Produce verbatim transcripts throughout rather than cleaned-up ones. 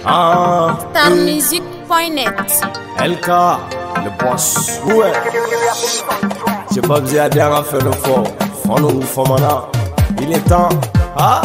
Ah, star music point net. L K, le boss. Ouais. J'ai pas besoin de rien à faire le fort. Fano ou Famana. Il est temps. Ah.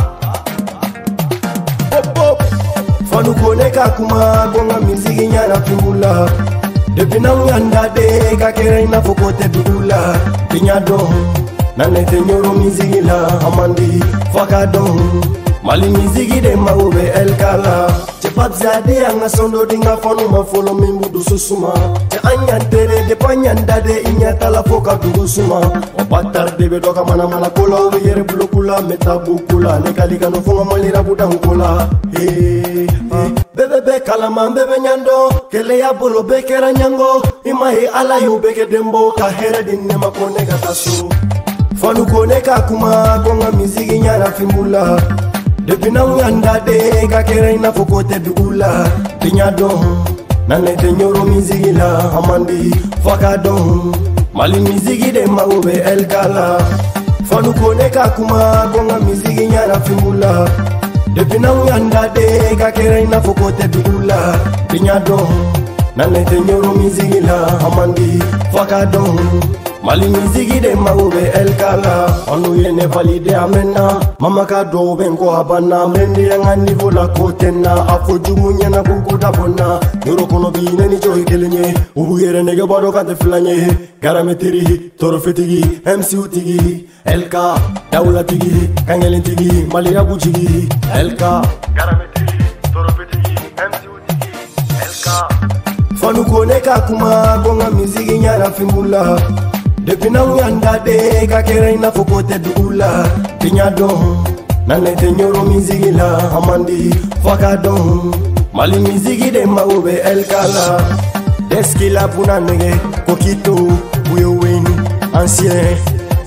Pop pop. Fanu kone kakuma bonga miziki nyana pimbula. Depuis na nganda de kakere ina fokote bidula. Pinya don. Nanete nyoro miziki la amandi. Faka don. Mali miziki de maube el kala. Chepap zade anga sondo dinga fonu ma folo mimbu du susuma. Che anya tere de panyanda de inya tala foka du suma. O patar de be doka mana mana kola o yere blokula meta bukula ne kalika no fonga malira budangula. Hey, hey. Bebe be kalama bebe nyando kele ya bolo be kera nyango ima he ala yu be ke dembo ka here din ne makone katasu. Fanu kone kakuma bonga miziki nyana fimbula. Depuis na nganda de kakere ina fokote bigula. Pinya don nanete nyoro miziki la amandi faka don. Mali miziki de maube el kala. Fanu kone kakuma bonga miziki nyana fimbula. Depuis na nganda de kakere ina fokote bigula. Pinya don nanete nyoro miziki la amandi faka don. Mali miziki de maube el kala. Anu yene valide amena. Mama ka do benko abana. Mendi yanga nivo la kotena. Afo jumu nyana kuku dabona. Yoro kono bine ni johi kelenye. Ubu yere nege bado kate filanye. Garametiri, toro fetigi, M C U tigi. L K, daula tigi, kangelen tigi. Mali rabu tigi, L K. Garametiri, toro fetigi, M C U tigi. L K. Fanu kone kakuma bonga miziki nyana fimbula. Depuis na nganda de kakere ina fokote bigula. Pinya don nanete nyoro miziki la amandi faka don. Mali miziki de maube el kala. Deskila puna nege kokito Buyo win ancien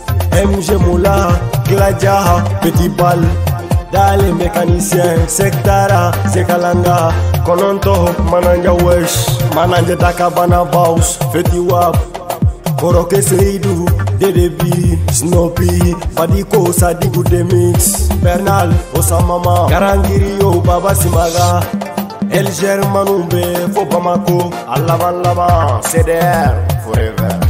M G Moula Gladja Petit Bal Dale mécanicien Sektara Sekalanga Kononto Mananja Wesh Mananja Takabana Baus Feti Wap Koroke Seydou, Dedebi, Snoopy, Badiko Sadigu Demix, Bernal, Osamama, Garangirio, Baba Simaga, El Germanumbe, Fo Bamako, Alaban Laban, C D R, Forever.